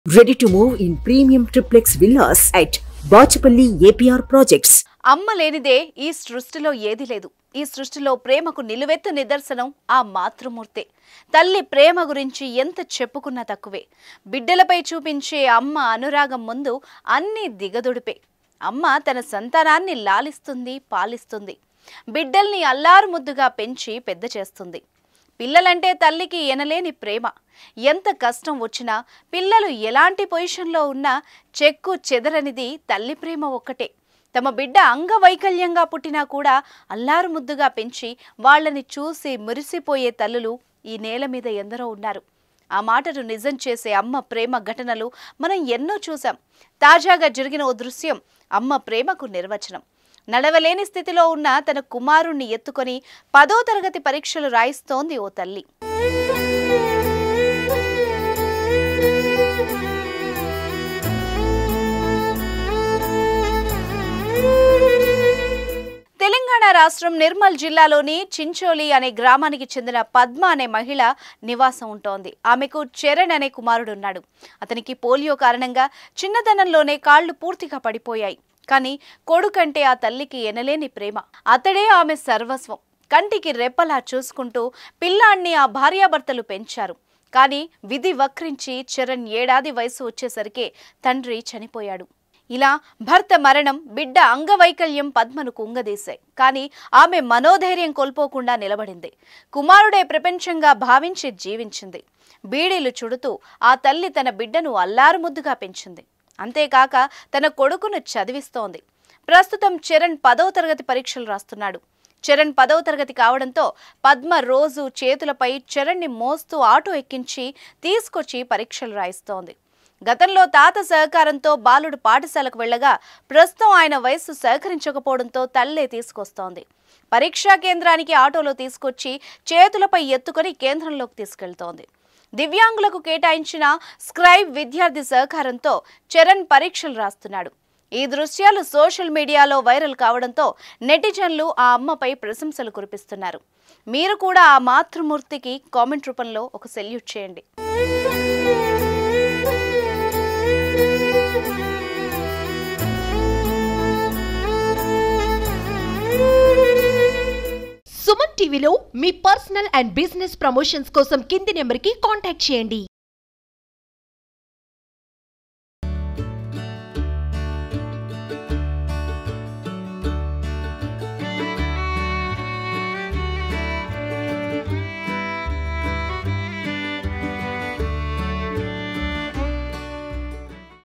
Ready to move in premium triplex villas at Bachapalli APR projects. అమ్మ లేనిదే ఈ సృష్టిలో ఏది లేదు. ఈ సృష్టిలో ప్రేమకు నిలువెత్తు నిదర్శనం ఆ మాతృమూర్తే. తల్లి ప్రేమ గురించి ఎంత చెప్పుకున్నా తక్కువే. బిడ్డలపై చూపించే అమ్మ అనురాగం ముందు అన్నీ దిగదుడిపే. అమ్మ తన సంతానాన్ని లాలిస్తుంది, పాలిస్తుంది. బిడ్డల్ని అల్లారు ముద్దుగా పెంచి పెద్ద చేస్తుంది. పిల్లలంటే తల్లికి ఎనలేని ప్రేమ. ఎంత కష్టం వచ్చినా, పిల్లలు ఎలాంటి పొజిషన్లో ఉన్నా చెక్కు చెదరనిది తల్లి ప్రేమ ఒక్కటే. తమ బిడ్డ అంగవైకల్యంగా పుట్టినా కూడా అల్లారు ముద్దుగా పెంచి వాళ్ళని చూసి మురిసిపోయే తల్లులు ఈ నేల మీద ఎందరో ఉన్నారు. ఆ మాటను నిజం చేసే అమ్మ ప్రేమ ఘటనలు మనం ఎన్నో చూసాం. తాజాగా జరిగిన ఓ దృశ్యం అమ్మ ప్రేమకు నిర్వచనం. నడవలేని స్థితిలో ఉన్న తన కుమారుణ్ణి ఎత్తుకొని 10వ తరగతి పరీక్షలు రాయిస్తోంది ఓ తల్లి. తెలంగాణ రాష్ట్రం నిర్మల్ జిల్లాలోని చించోలి అనే గ్రామానికి చెందిన పద్మ అనే మహిళ నివాసం ఉంటోంది. ఆమెకు చరణ్ అనే కుమారుడున్నాడు. అతనికి పోలియో కారణంగా చిన్నతనంలోనే కాళ్లు పూర్తిగా పడిపోయాయి. కానీ కొడుకంటే ఆ తల్లికి ఎనలేని ప్రేమ. అతడే ఆమె సర్వస్వం. కంటికి రెప్పలా చూసుకుంటూ పిల్లాన్ని ఆ భార్యాభర్తలు పెంచారు. కానీ విధి వక్రించి చరణ్ 7 ఏళ్ల వయసు వచ్చేసరికి తండ్రి చనిపోయాడు. ఇలా భర్త మరణం, బిడ్డ అంగవైకల్యం పద్మను కుంగదీశాయి. కానీ ఆమె మనోధైర్యం కోల్పోకుండా నిలబడింది. కుమారుడే ప్రపంచంగా భావించి జీవించింది. బీడీలు చుడుతూ ఆ తల్లి తన బిడ్డను అల్లారుముద్దుగా పెంచింది. అంతేకాక తన కొడుకును చదివిస్తోంది. ప్రస్తుతం చరణ్ 10వ తరగతి పరీక్షలు రాస్తున్నాడు. చరణ్ 10వ తరగతి కావడంతో పద్మ రోజు చేతులపై చరణ్ని మోస్తూ ఆటో ఎక్కించి తీసుకొచ్చి పరీక్షలు రాయిస్తోంది. గతంలో తాత సహకారంతో బాలుడు పాఠశాలకు వెళ్లగా ప్రస్తుతం ఆయన వయస్సు సహకరించకపోవడంతో తల్లే తీసుకొస్తోంది. పరీక్షా కేంద్రానికి ఆటోలో తీసుకొచ్చి చేతులపై ఎత్తుకొని కేంద్రంలోకి తీసుకెళ్తోంది. దివ్యాంగులకు కేటాయించిన స్క్రైబ్ విద్యార్థి సహకారంతో చరణ్ పరీక్షలు రాస్తున్నాడు. ఈ దృశ్యాలు సోషల్ మీడియాలో వైరల్ కావడంతో నెటిజన్లు ఆ అమ్మపై ప్రశంసలు కురిపిస్తున్నారు. మీరు కూడా ఆ మాతృమూర్తికి కామెంట్ రూపంలో ఒక సెల్యూట్ చేయండి. సుమన్ టీవీలో మీ పర్సనల్ అండ్ బిజినెస్ ప్రమోషన్స్ కోసం కింది నెంబర్కి కాంటాక్ట్ చేయండి.